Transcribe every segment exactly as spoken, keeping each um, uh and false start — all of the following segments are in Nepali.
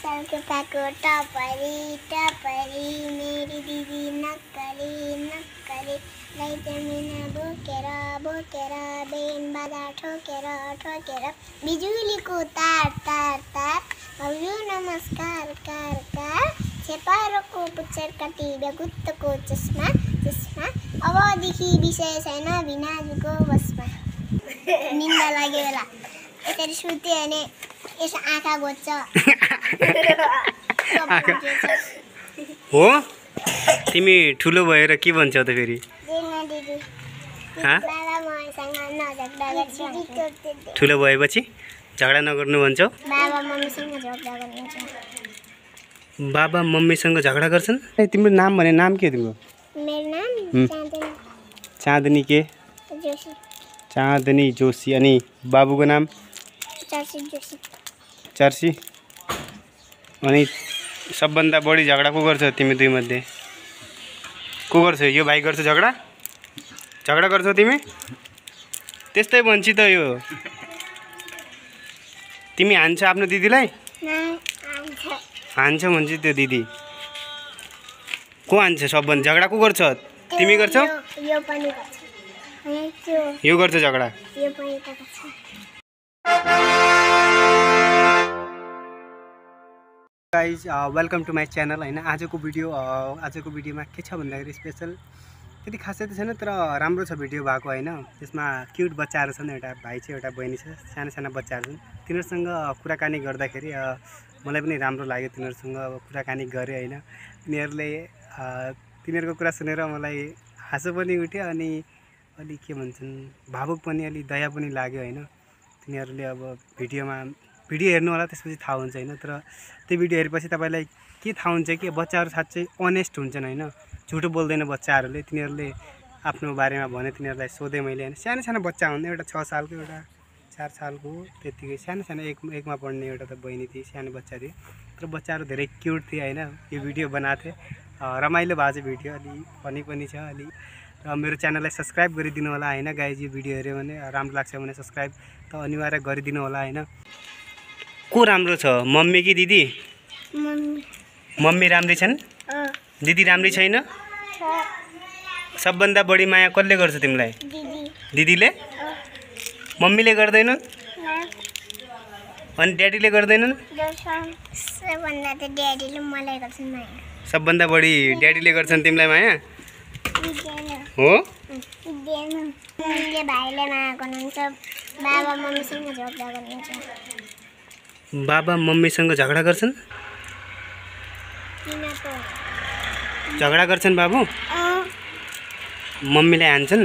साल के पाको टपरी टपरी मेरी दिदी नक्कली नक्कली लाई जमीना बोकेर बोकेर बेन बाजा ठोकेर ठोकेर बिजुलीको तार तार तार हजुर नमस्कार कार कार छेपारोको पुच्छर काटी बेगुत्तको चस्मा चस्मा अबदेखि विषय छैन बिनाजुको बसमा निन्दा लाग्यो होला यसरी सुत्यो भने यसो आँखा घोच्छ हो तिमी ठुलो भएर के भन्छौ त फेरि ठुलो भएपछि झगडा नगर्नु भन्छौ बाबा मम्मीसँग झगडा गर्नुहुन्छ बाबा मम्मीसँग झगडा गर्छन् तिम्रो नाम भने नाम के तिम्रो मेरो नाम चाँदनी चाँदनी के जोशी चाँदनी जोशी अनि बाबुको नाम चर्सी जोशी चर्सी अनि सबभन्दा बढी झगडा को गर्छ तिमी दुई मध्ये को गर्छ यो भाइ गर्छ झगडा झगडा गर्छौ तिमी त्यस्तै भन्छ त यो तिमी हान्छ आफ्नो दिदीलाई हान्छ भन्छ त्यो दिदी को हान्छ सबभन्दा झगडा को गर्छ तिमी गर्छौ यो पनि गर्छ यो गर्छ झगडा यो पनि गर्छ guys welcome to my channel होइन आजको भिडियो आजको भिडियोमा के छ भन्दाखेरि स्पेसल त्यति खासै त छैन तर राम्रो छ भिडियो भएको होइन त्यसमा क्युट बच्चाहरू छन् एउटा भाइ छ एउटा बहिनी छ साना साना बच्चाहरू छन् तिनीहरूसँग कुराकानी गर्दाखेरि मलाई पनि राम्रो लाग्यो तिनीहरूसँग कुराकानी गरेँ होइन तिनीहरूले तिनीहरूको कुरा सुनेर मलाई हाँसो पनि उठ्यो अनि अलि के भन्छन् भावुक पनि अलि दया पनि लाग्यो होइन तिनीहरूले अब भिडियोमा भिडियो हेर्नु होला त्यसपछि थाहा हुन्छ होइन तर त्यो भिडियो हेरेपछि तपाईँलाई के थाहा हुन्छ कि बच्चाहरू साँच्चै अनेस्ट हुन्छन् होइन झुटो बोल्दैन बच्चाहरूले तिनीहरूले आफ्नो बारेमा भने तिनीहरूलाई सोधेँ मैले होइन सानो सानो बच्चा हुन् एउटा छ सालको एउटा चार सालको त्यत्तिकै सानो सानो एक एकमा पढ्ने एउटा त बहिनी थिए सानो बच्चा थिए तर बच्चाहरू धेरै क्युट थिए होइन यो भिडियो बनाएको थिएँ रमाइलो भएको छ भिडियो अलि फनी पनि छ अलि र मेरो च्यानललाई सब्सक्राइब गरिदिनु होला होइन गाइज यो भिडियो हेऱ्यो भने राम्रो लाग्छ भने सब्सक्राइब त अनिवार्य गरिदिनु होला होइन को राम्रो छ मम्मी कि दिदी मम्मी राम्रै छन् दिदी राम्रै छैन सबभन्दा बढी माया कसले गर्छ तिमीलाई दिदीले मम्मीले गर्दैनन् अनि ड्याडीले गर्दैनन् सबभन्दा बढी ड्याडीले गर्छन् तिमीलाई माया हो भाइले माया गर्नुहुन्छ बाबा मम्मीसँग झगडा गर्नुहुन्छ बाबा मम्मीसँग झगडा गर्छन् झगडा गर्छन् बाबु मम्मीलाई हान्छन्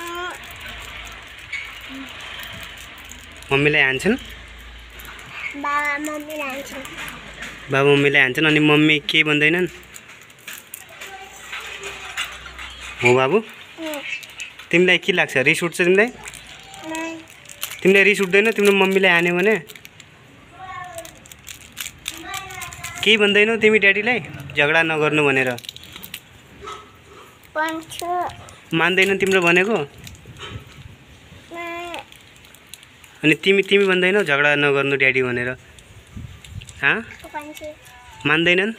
मम्मीलाई हान्छन् बाबा मम्मीलाई हान्छन् बाबा मम्मीलाई हान्छन् अनि मम्मी के भन्दैनन् हो बाबु तिमीलाई के लाग्छ रिस उठ्छ तिमीलाई तिमीलाई रिस उठ्दैन तिम्रो मम्मीलाई हान्यो भने केही भन्दैनौ तिमी ड्याडीलाई झगडा नगर्नु भनेर मान्दैन तिम्रो भनेको अनि तिमी तिमी भन्दैनौ झगडा नगर्नु ड्याडी भनेर हाँ मान्दैनन्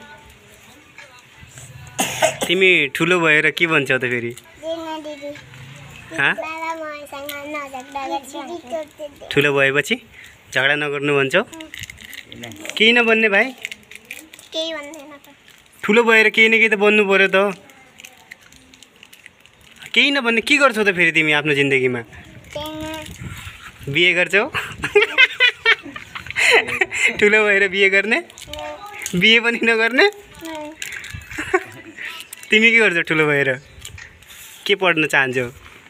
तिमी ठुलो भएर के भन्छौ त फेरि हाँ ठुलो भएपछि झगडा नगर्नु भन्छौ केही नभन्ने भाइ केही भन्दैन ठुलो भएर केही न केही त बन्नु पर्यो त केही नभन्ने के गर्छौ त फेरि तिमी आफ्नो जिन्दगीमा बिहे गर्छौ ठुलो भएर बिहे गर्ने बिहे पनि नगर्ने तिमी के गर्छौ ठुलो भएर के पढ्न चाहन्छौ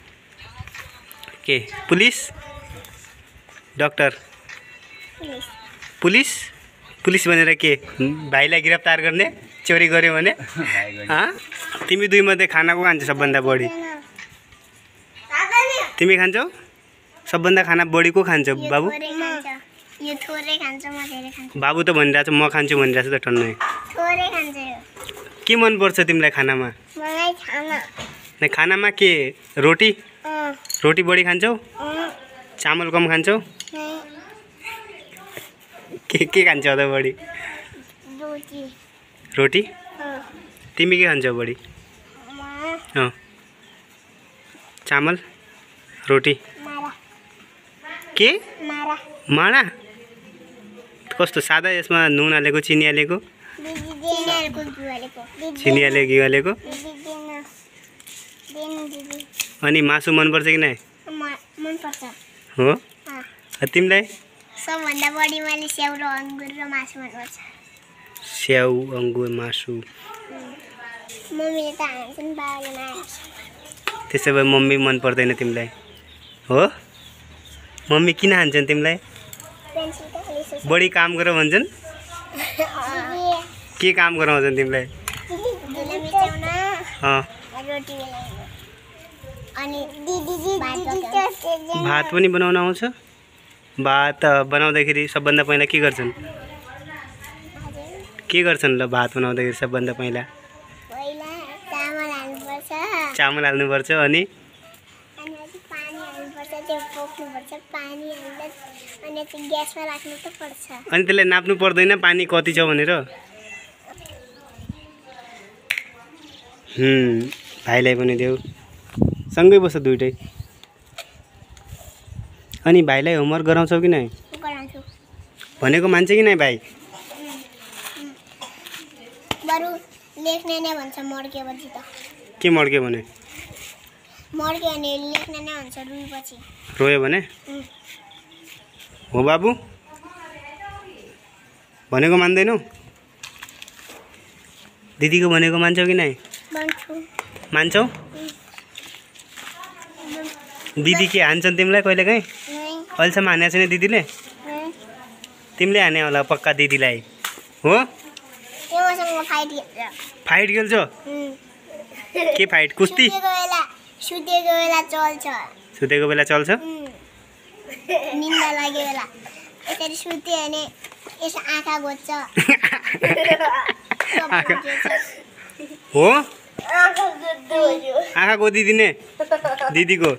के पुलिस डक्टर पुलिस पुलिस भनेर के भाइलाई गिरफ्तार गर्ने चोरी गर्यो भने हाँ तिमी दुई मध्ये खाना को खान्छौ सबभन्दा बढी तिमी खान्छौ सबभन्दा खाना बढी को खान्छौ बाबु यो थोरै खान्छ म धेरै खान्छु बाबु त भनिरहेछ म खान्छु भनिरहेछ त टन्नै थोरै खान्छ यो के मन पर्छ तिमीलाई खानामा मलाई खाना नै खानामा के रोटी रोटी बढी खान्छौ चामल कम खान्छौ के के खान्छौ त बढी रोटी रोटी अँ तिमी के खान्छौ बढी म अँ चामल रोटी मारा के मारा माडा कस्तो सादा यसमा नुन हालेको चिनी हालेको दिदी दिनेहरुको घिउ हालेको दिदी चिनी हालेको घिउ हालेको दिदी दिन दिन दिदी अनि मासु मनपर्छ कि नै म मन पर्छ हो अँ तिमीलाई सबभन्दा बढी मैले स्याउ र अङ्गुर र मासु मनपर्छ स्याउ अङ्गुर मासु मम्मीले त हान्छन् बाबाले नहान्छ त्यसो भए मम्मी मन पर्दैन तिमीलाई हो मम्मी किन हान्छन् तिमीलाई पेन्सिल त खाली बढी काम गर भन्छन् के काम गराउँछन् तिमीलाई दिदीले मिचाउन अँ रोटी बेलाउनु अनि दिदी दिदी भात पनि बनाउन आउँछ भात बनाउँदाखेरि सबभन्दा पहिला के गर्छन् के गर्छन् ल भात बनाउँदाखेरि सबभन्दा पहिला पहिला चामल हाल्नुपर्छ चामल हाल्नुपर्छ अनि अनि पानी हाल्नुपर्छ त्यो पोख्नुपर्छ पानी हाल्दा अनि त्यो ग्यासमा राख्नु त पर्छ अनि त्यसलाई नाप्नु पर्दैन पानी कति छ भनेर हुँ भाइलाई पनि देऊ सँगै बस्छ दुइटै अनि भाइलाई होमवर्क गराउँछौ कि नै गराउँछु भनेको मान्छ कि नै भाइ बरु लेख्ने नै भन्छ मर्केपछि त के मर्क्यो भने मर्क्यो भने लेख्ने नै भन्छ रुईपछि रोयो भने हो बाबु भनेको मान्दैनौ दिदीको भनेको मान्छौ कि नै भन्छु मान्छौ दिदी के हान्छन् तिमीलाई कहिलेकाहीँ अहिलेसम्म हानेको छैन दिदीले तिमीले हाने होला पक्का दिदीलाई हो त्यो मसँग फाइट खेल्छ फाइट खेल्छौ के फाइट कुस्ती सुतेको बेला सुतेको बेला चल्छ सुतेको बेला चल्छ निन्दा लाग्यो बेला यसरी सुत्यो भने यसो आँखा घोच्छ हो आँखा घोच्दो आँखा गोदिदिने दिदीको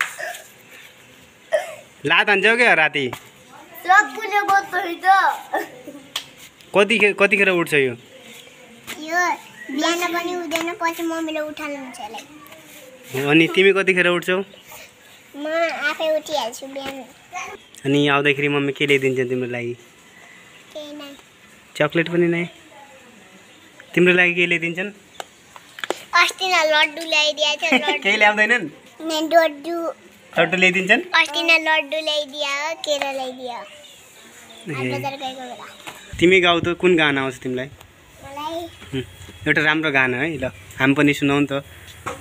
लात हान्छौ क्या राति सबैले गोद्छ कतिखेर कतिखेर उठ्छ यो यो बिहान पनि हुँदैन पछि मम्मीले उठाल्नुहुन्छ यसलाई अनि तिमी कतिखेर उठ्छौ म आफै उठिहाल्छु बिहान अनि आउँदाखेरि मम्मी के ल्याइदिन्छ तिम्रो लागि केही नै चक्लेट पनि नै तिम्रो लागि के ल्याइदिन्छन् अस्ति न लड्डु ल्याइदिएको थियो लड्डु केही ल्याउँदैनन् नै लड्डु लड्डु ल्याइदिन्छन् अस्ति न लड्डु ल्याइदियो केरा ल्याइदियो बजार गएको बेला तिमी गाउँ त कुन गाना आउँछ तिमीलाई मलाई एउटा राम्रो गाना है ल हामी पनि सुनाउ नि त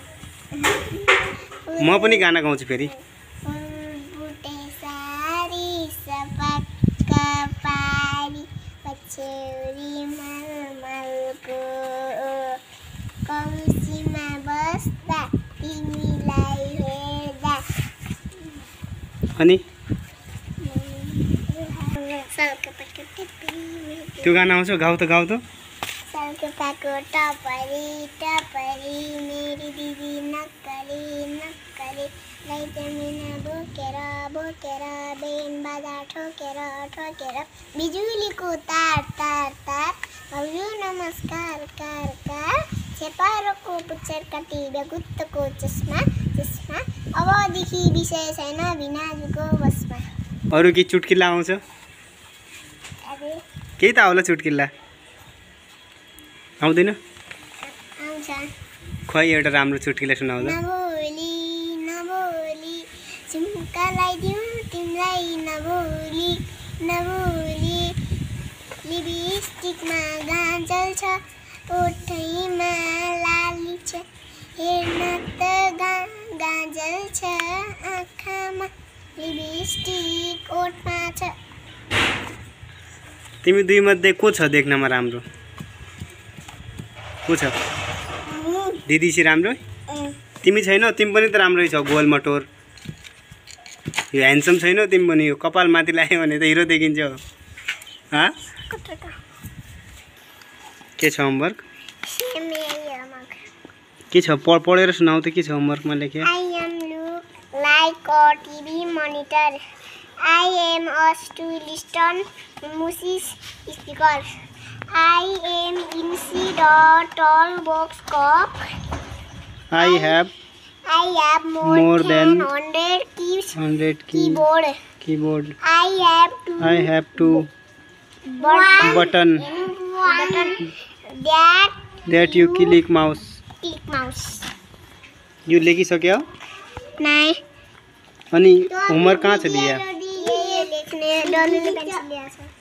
म पनि गाना गाउँछु फेरि बुटे सारी सपक्का पारी पछ्यौरी मलमलको कौसीमा बस्दा तिमीलाई हेर्दा अनि सल्कपाको त्यो गाना आउँछ गाउँ त गाउँ त सल्कपाको टपरी टपरी मेरी दिदी नक्कली नक्कली लै जमिन बोकेर बोकेर बेन बाजा ठोकेर ठोकेर बिजुलीको तार तार तार हजुर नमस्कार कार कार छेपारोको पुच्छर काटी गुत्तको चस्मा चस्मा अबदेखि विषय छैन बिनाजुको बसमा अरू के चुटकिला आउँछ अरे केही त होला चुटकिला आउँदैन आउँछ खै एउटा राम्रो चुटकिला सुनाउँदा नभोली नभोली झुम्का लगाइदिउँ तिमीलाई नभोली नभोली लिपस्टिकमा गाजल छ ओठैमा लाली छ हेर्न त गा गाजल छ आँखामा लिपस्टिक ओठमा छ तिमी दुई मध्ये को छ देख्नमा राम्रो को छ दिदी चाहिँ राम्रो तिमी छैनौ तिमी पनि त राम्रै छौ गोल मटोर यो ह्यान्डसम छैनौ तिमी पनि यो कपाल माथि लाग्यो भने त हिरो देखिन्छौ हाँ के छ होमवर्क के छ पढेर सुनाउ त के छ होमवर्कमा लेखे I am look like a T V monitor. I am a to listen music speaker. I am turtle box cup. I have I have more, More than than one hundred keys. one hundred key, Keyboard. keyboard. I have two I have two button. button button that that you click mouse. click mouse. यो लेखिसक्यो नहीं. अनि होमवर्क कहाँ छ दिया? ये लेखने डल्ले पेन्सिल लिया छ.